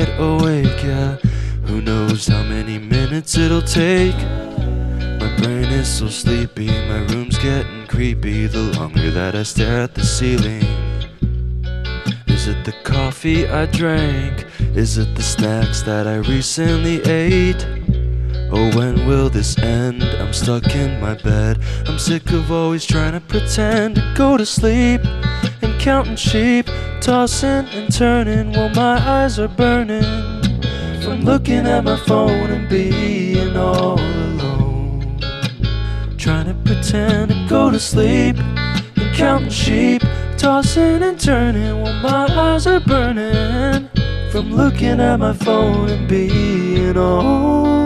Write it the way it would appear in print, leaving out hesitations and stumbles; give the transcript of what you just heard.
wide awake, yeah. Who knows how many minutes it'll take? My brain is so sleepy, my room's getting creepy the longer that I stare at the ceiling. Is it the coffee I drank? Is it the snacks that I recently ate? Oh, when will this end? I'm stuck in my bed. I'm sick of always trying to pretend to go to sleep and counting sheep, tossing and turning while my eyes are burning from looking at my phone and being all alone. Trying to pretend to go to sleep and counting sheep, tossing and turning while my eyes are burning from looking at my phone and being all